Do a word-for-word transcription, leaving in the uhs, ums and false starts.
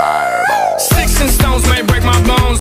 Fireball. Sticks and stones may break my bones.